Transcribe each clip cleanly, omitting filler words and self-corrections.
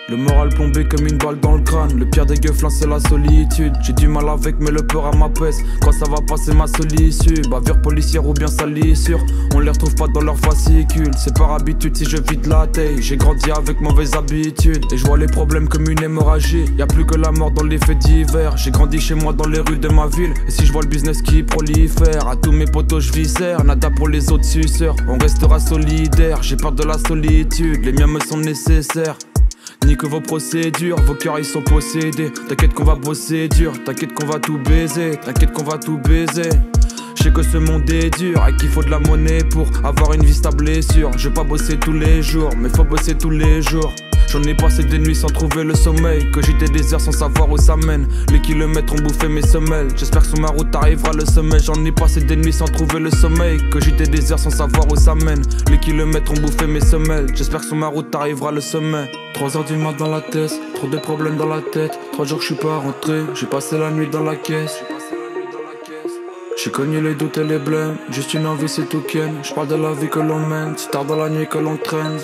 Le moral plombé comme une balle dans le crâne. Le pire des gueuflins c'est la solitude. J'ai du mal avec mais le peur à ma pèse. Quand ça va passer ma solitude. Bavure policière ou bien salissure. On les retrouve pas dans leur fascicule. C'est par habitude si je vide la taille. J'ai grandi avec mauvaises habitudes. Et je vois les problèmes comme une hémorragie. Y'a plus que la mort dans les faits divers. J'ai grandi chez moi dans les rues de ma ville. Et si je vois le business qui prolifère, à tous mes potos je viscère. Nada pour les autres suceurs. On restera solidaire. J'ai peur de la solitude. Les miens me sont nécessaires. Ni que vos procédures, vos cœurs ils sont possédés. T'inquiète qu'on va bosser dur, t'inquiète qu'on va tout baiser, t'inquiète qu'on va tout baiser. Je sais que ce monde est dur et qu'il faut de la monnaie pour avoir une vie stable et sûre. Je vais pas bosser tous les jours, mais faut bosser tous les jours. J'en ai passé des nuits sans trouver le sommeil, que j'étais des heures sans savoir où ça mène. Les kilomètres ont bouffé mes semelles. J'espère que sur ma route arrivera le sommeil. J'en ai passé des nuits sans trouver le sommeil, que j'étais des heures sans savoir où ça mène. Les kilomètres ont bouffé mes semelles. J'espère que sur ma route arrivera le sommet. 3 heures du mat dans la tête, trop de problèmes dans la tête. 3 jours que je suis pas rentré, j'ai passé la nuit dans la caisse. J'ai cogné les doutes et les blêmes, juste une envie c'est tout ken. J'parle de la vie que l'on mène, c'est tard dans la nuit que l'on traîne.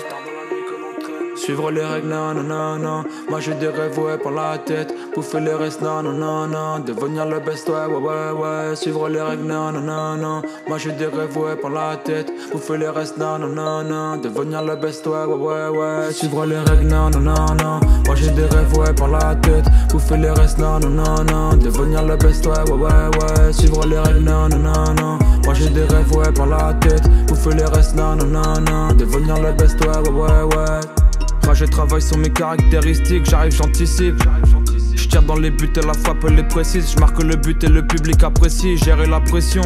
Suivre les règles, non, non, non, non. Moi j'ai des rêves, ouais, par la tête. Bouffer les restes, non, non, non, non. Devenir le best, ouais, ouais, ouais, ouais. Suivre les règles, non, non, non, non. Moi j'ai des rêves, ouais, par la tête. Bouffer les restes, non, non, non, non. Devenir le best, ouais, ouais, ouais, ouais. Suivre les règles, non, non, non, non. Moi j'ai des rêves, ouais, par la tête. Bouffer les restes, non, non, non, non. Devenir le best, ouais, ouais, ouais, ouais. Suivre les règles, non, non, non, non. Moi j'ai des rêves, ouais, par la tête. Bouffer les restes, non, non, non, non. Devenir le best, ouais, ouais, ouais, ouais. Je travaille sur mes caractéristiques, j'arrive, j'anticipe. Je tire dans les buts et la frappe elle est précise. Je marque le but et le public apprécie. Gérer la pression,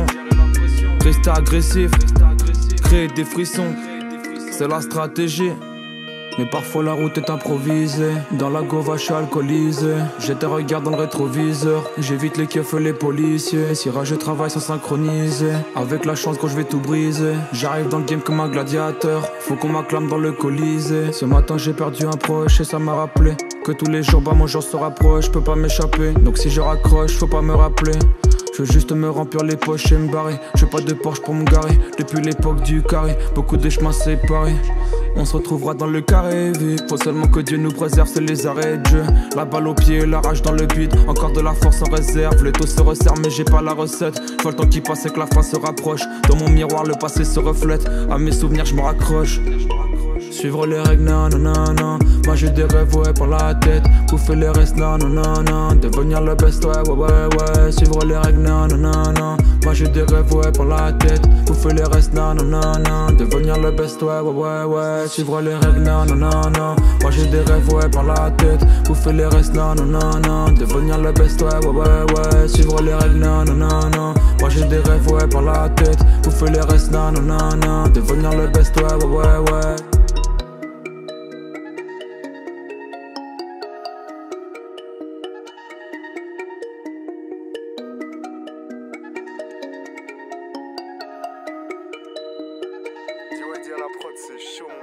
rester agressif, créer des frissons, c'est la stratégie. Mais parfois la route est improvisée. Dans la gova je suis alcoolisé. J'ai des regards dans le rétroviseur. J'évite les keufs et les policiers. Si je travaille sans synchroniser. Avec la chance quand je vais tout briser. J'arrive dans le game comme un gladiateur. Faut qu'on m'acclame dans le colisée. Ce matin j'ai perdu un proche et ça m'a rappelé que tous les jours mon jour se rapproche. Je peux pas m'échapper, donc si je raccroche faut pas me rappeler. Je veux juste me remplir les poches et me barrer. Je veux pas de Porsche pour me garer. Depuis l'époque du carré, beaucoup de chemins séparés. On se retrouvera dans le carré vide. Faut seulement que Dieu nous préserve, c'est les arrêts de jeu. La balle au pied, la rage dans le bide. Encore de la force en réserve. Le taux se resserre mais j'ai pas la recette. Je vois le temps qui passe et que la fin se rapproche. Dans mon miroir le passé se reflète. À mes souvenirs je me raccroche. Suivre les règles, non, non, non, non. Moi j'ai des rêves, ouais, par la tête. Bouffer les restes, non, non, non, non. Devenir le best, ouais, ouais, ouais, ouais. Suivre les règles, non, non, non, non. Moi j'ai des rêves, ouais, par la tête. Bouffer les restes, non, non, non, non. Devenir le best, ouais, ouais, ouais, ouais. Suivre les règles, non, non, non, non. Moi j'ai des rêves, ouais, par la tête. Bouffer les restes, non, non, non, non. Devenir le best, ouais, ouais, ouais, ouais. Suivre les règles, non, non, non, non. Moi j'ai des rêves, ouais, par la tête. Bouffer les restes, non, non, non, non. Devenir le best, ouais, ouais, ouais, ouais. Dis ouais, dis à la prod, c'est chaud.